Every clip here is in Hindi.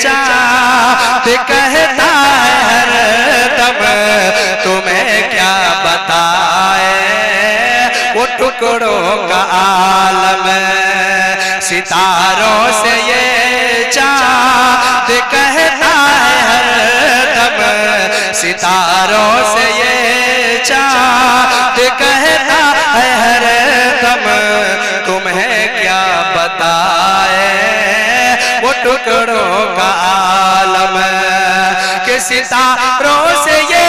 चाँद कहता है हर दम तुम्हें क्या बताए वो टुकड़ों का आलम। सितारों से ये चाँद कहता है हर दम, सितारों से ये चाँद कहता है हर दम तुम्हें क्या बताए वो टुकड़ों का आलम। कि सितारों से ये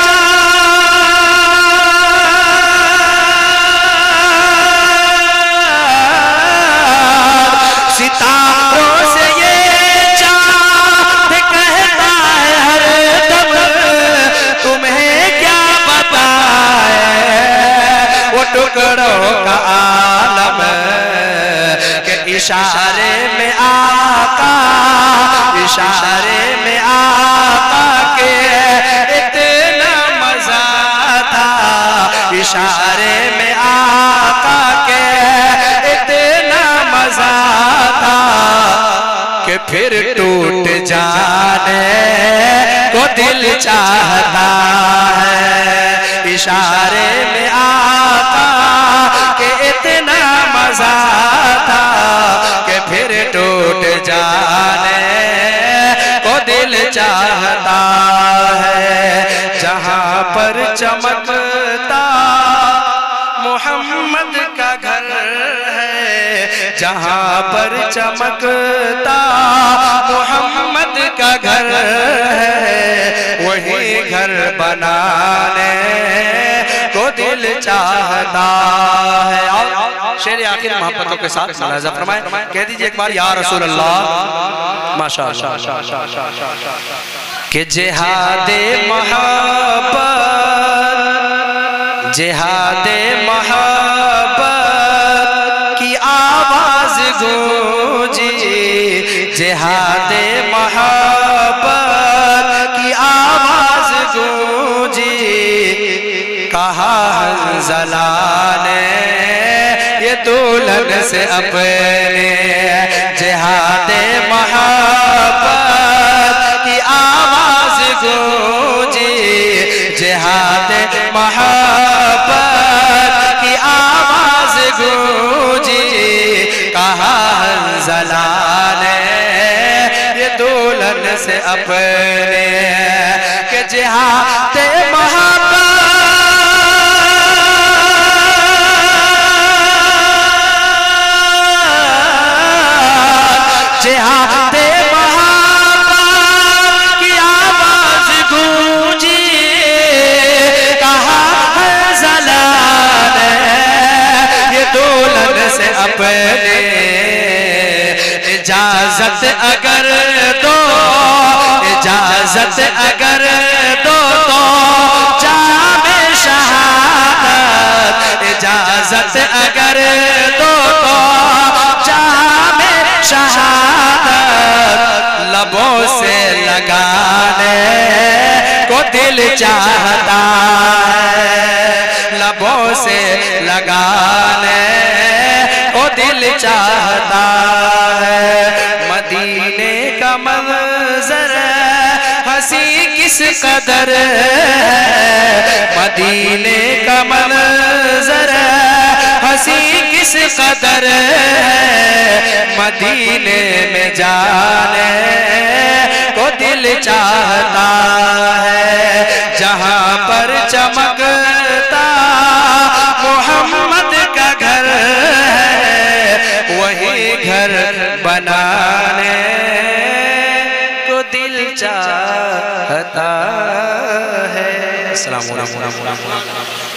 सितारों से ये चाँद कहता है हर दम तुम्हें क्या बताए वो टुकड़ों का आलम। के इशारे में आका, इशारे में आका के इतना मजा था, इशारे में आका के इतना मजा था कि फिर टूट जाने को दिल चाहता है। इशारे में आका के इतना मजा था कि फिर टूट जाने को दिल चाहता है। जहाँ पर चमकता मोहम्मद का घर है, जहाँ पर चमकता मोहम्मद का घर है, वही घर बनाने को दिल चाहता है। और शेर आखिर मोहब्बतों के साथ मुलाज़ा फरमाए, कह दीजिए एक बार या रसूल अल्लाह माशाअल्लाह। कि जिहादे मोहब्बत, जिहादे मोहब्बत की आवाज गूंजी, जिहादे मोहब्बत की आवाज गूंजी। कहा हंज़ला ने ये दुल्हन से अपने, जिहादे मोहब्बत की आवाज गूंजी, जिहादे मोहब्बत की आवाज गूंजी। कहा हंज़ला ने ये दुल्हन से अपने के जिहादे मोहब्बत, जिहादे मोहब्बत की आवाज गूंजी। कहा हंज़ला ने ये दुल्हन से अपने, इजाजत अगर दो, इजाजत अगर दो तो जामे शहादत, इजाजत अगर दो तो जामे शहादत। लबों से लगाने को दिल चाहता है, लबों से लगाने को दिल चाहता है। मदीने का मंजर हंसी किस कदर है, मदीने का मंजर हंसी किस कदर है। मदीने में जाने को दिल चाहता है। जहाँ पर चमकता मोहम्मद का घर है, वही घर बनाने को दिल चाहता है। अस्सलाम वालेकुम।